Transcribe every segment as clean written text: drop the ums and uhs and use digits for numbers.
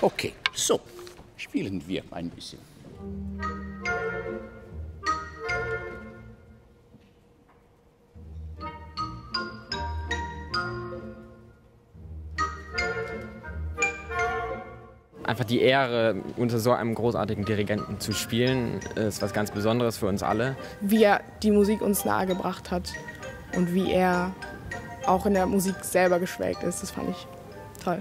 Okay, so, spielen wir ein bisschen. Einfach die Ehre, unter so einem großartigen Dirigenten zu spielen, ist was ganz Besonderes für uns alle. Wie er die Musik uns nahegebracht hat und wie er auch in der Musik selber geschwelgt ist, das fand ich toll.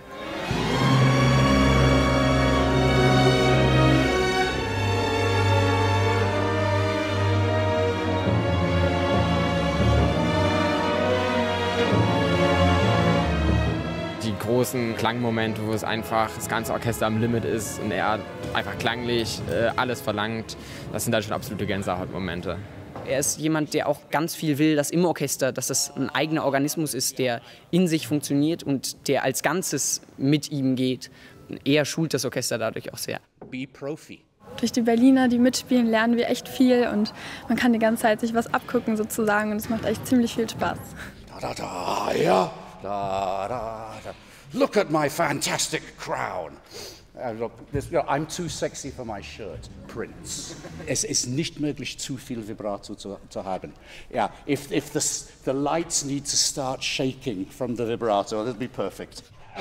Die großen Klangmomente, wo es einfach das ganze Orchester am Limit ist und er einfach klanglich alles verlangt, das sind dann schon absolute Gänsehautmomente. Er ist jemand, der auch ganz viel will, dass im Orchester, dass das ein eigener Organismus ist, der in sich funktioniert und der als Ganzes mit ihm geht. Er schult das Orchester dadurch auch sehr. Be Profi. Durch die Berliner, die mitspielen, lernen wir echt viel und man kann die ganze Zeit sich was abgucken sozusagen und es macht echt ziemlich viel Spaß. Da, da, da, ja. Da, da, da. Look at my fantastic crown. I'm too sexy for my shirt, Prince. Es ist nicht möglich, zu viel Vibrato zu haben. Yeah, if the lights need to start shaking from the vibrato, that'd be perfect.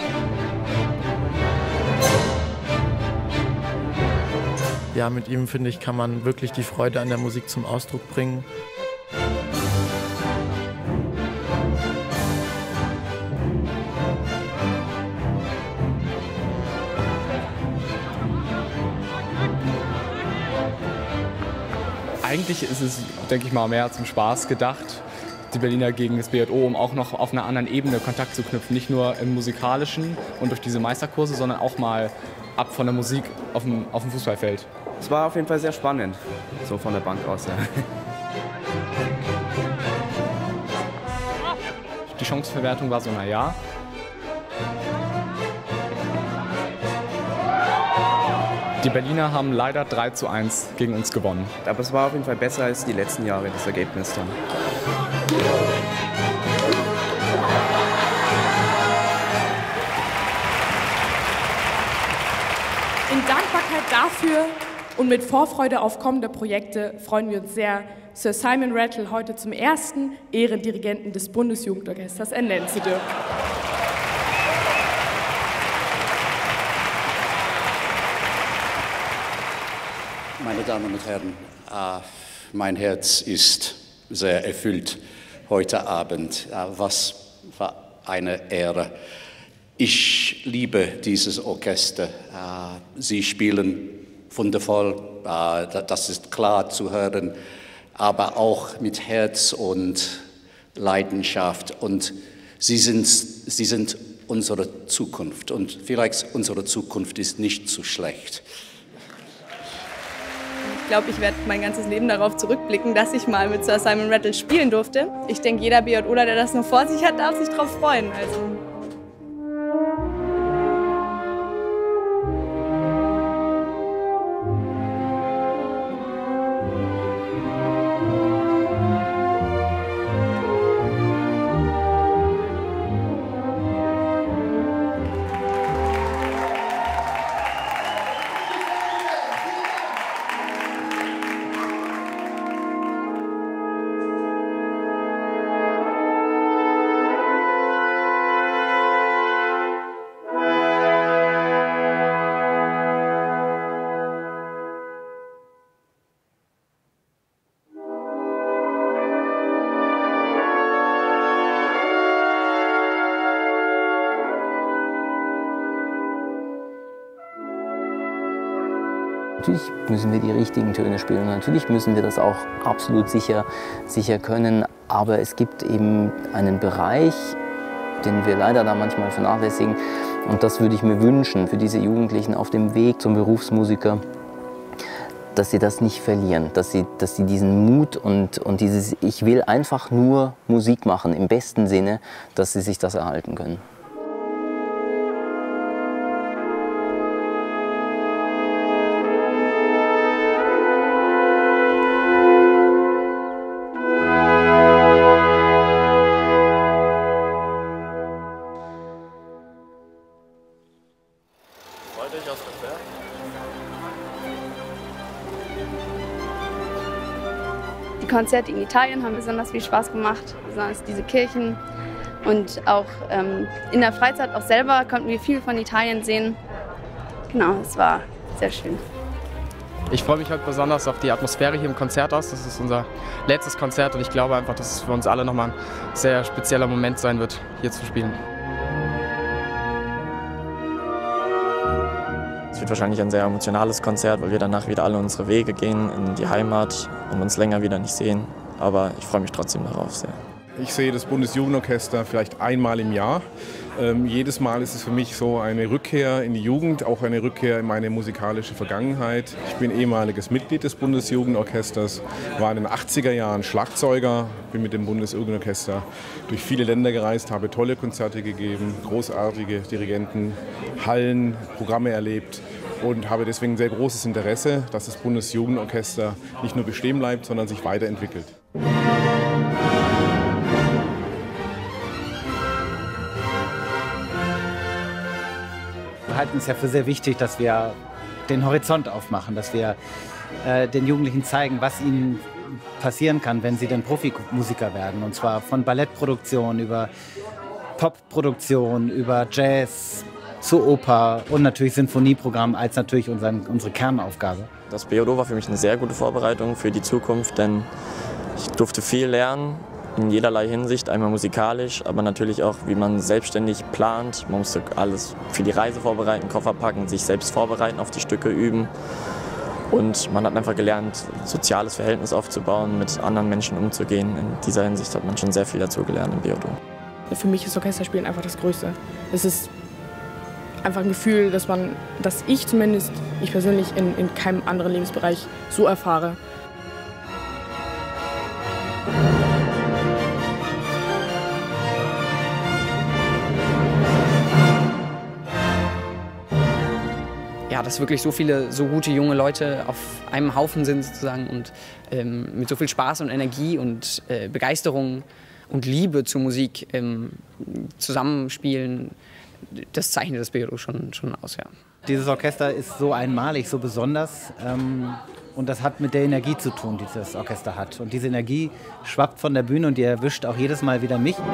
Ja, mit ihm, finde ich, kann man wirklich die Freude an der Musik zum Ausdruck bringen. Eigentlich ist es, denke ich mal, mehr zum Spaß gedacht, die Berliner gegen das BJO, um auch noch auf einer anderen Ebene Kontakt zu knüpfen. Nicht nur im Musikalischen und durch diese Meisterkurse, sondern auch mal ab von der Musik auf dem Fußballfeld. Es war auf jeden Fall sehr spannend, so von der Bank aus. Ja. Die Chancenverwertung war so, naja. Die Berliner haben leider 3:1 gegen uns gewonnen. Aber es war auf jeden Fall besser als die letzten Jahre, das Ergebnis dann. In Dankbarkeit dafür und mit Vorfreude auf kommende Projekte freuen wir uns sehr, Sir Simon Rattle heute zum ersten Ehrendirigenten des Bundesjugendorchesters ernennen zu dürfen. Meine Damen und Herren, mein Herz ist sehr erfüllt heute Abend. Was für eine Ehre. Ich liebe dieses Orchester. Sie spielen wundervoll, das ist klar zu hören, aber auch mit Herz und Leidenschaft. Und sie sind unsere Zukunft. Und vielleicht unsere Zukunft ist nicht so schlecht. Ich glaube, ich werde mein ganzes Leben darauf zurückblicken, dass ich mal mit Sir Simon Rattle spielen durfte. Ich denke, jeder BJOler, der das noch vor sich hat, darf sich darauf freuen. Natürlich müssen wir die richtigen Töne spielen und natürlich müssen wir das auch absolut sicher können. Aber es gibt eben einen Bereich, den wir leider da manchmal vernachlässigen. Und das würde ich mir wünschen für diese Jugendlichen auf dem Weg zum Berufsmusiker, dass sie das nicht verlieren, dass sie diesen Mut und dieses Ich will einfach nur Musik machen im besten Sinne, dass sie sich das erhalten können. fertig aufs Konzert? Die Konzerte in Italien haben besonders viel Spaß gemacht, besonders diese Kirchen. Und auch in der Freizeit auch selber konnten wir viel von Italien sehen. Genau, es war sehr schön. Ich freue mich heute besonders auf die Atmosphäre hier im Konzerthaus. Das ist unser letztes Konzert und ich glaube einfach, dass es für uns alle nochmal ein sehr spezieller Moment sein wird, hier zu spielen. Es wird wahrscheinlich ein sehr emotionales Konzert, weil wir danach wieder alle unsere Wege gehen in die Heimat und uns länger wieder nicht sehen. Aber ich freue mich trotzdem darauf sehr. Ich sehe das Bundesjugendorchester vielleicht einmal im Jahr. Jedes Mal ist es für mich so eine Rückkehr in die Jugend, auch eine Rückkehr in meine musikalische Vergangenheit. Ich bin ehemaliges Mitglied des Bundesjugendorchesters, war in den 80er Jahren Schlagzeuger, bin mit dem Bundesjugendorchester durch viele Länder gereist, habe tolle Konzerte gegeben, großartige Dirigenten, Hallen, Programme erlebt und habe deswegen sehr großes Interesse, dass das Bundesjugendorchester nicht nur bestehen bleibt, sondern sich weiterentwickelt. Wir halten es ja für sehr wichtig, dass wir den Horizont aufmachen, dass wir den Jugendlichen zeigen, was ihnen passieren kann, wenn sie denn Profimusiker werden. Und zwar von Ballettproduktion über Popproduktion, über Jazz zu Oper und natürlich Sinfonieprogramm als natürlich unsere Kernaufgabe. Das BJO war für mich eine sehr gute Vorbereitung für die Zukunft, denn ich durfte viel lernen. In jederlei Hinsicht, einmal musikalisch, aber natürlich auch, wie man selbstständig plant. Man musste alles für die Reise vorbereiten, Koffer packen, sich selbst vorbereiten, auf die Stücke üben. Und man hat einfach gelernt, ein soziales Verhältnis aufzubauen, mit anderen Menschen umzugehen. In dieser Hinsicht hat man schon sehr viel dazu gelernt im BJO. Für mich ist Orchesterspielen einfach das Größte. Es ist einfach ein Gefühl, dass ich persönlich in keinem anderen Lebensbereich so erfahre. Ja, dass wirklich so viele, so gute junge Leute auf einem Haufen sind sozusagen und mit so viel Spaß und Energie und Begeisterung und Liebe zur Musik zusammenspielen, das zeichnet das BJO schon aus, ja. Dieses Orchester ist so einmalig, so besonders und das hat mit der Energie zu tun, die das Orchester hat. Und diese Energie schwappt von der Bühne und die erwischt auch jedes Mal wieder mich.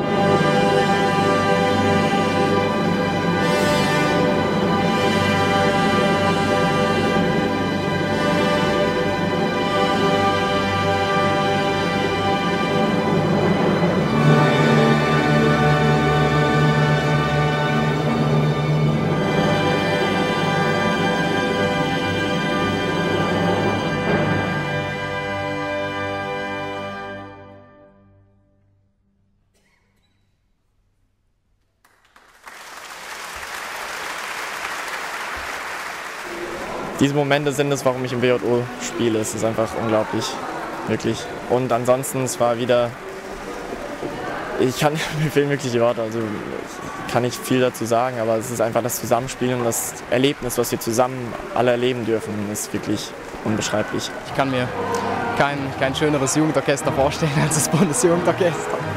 Diese Momente sind es, warum ich im BJO spiele. Es ist einfach unglaublich, wirklich. Und ansonsten, es war wieder, mir fehlen wirklich die Worte, also ich kann nicht viel dazu sagen, aber es ist einfach das Zusammenspiel und das Erlebnis, was wir zusammen alle erleben dürfen, ist wirklich unbeschreiblich. Ich kann mir kein schöneres Jugendorchester vorstellen als das Bundesjugendorchester.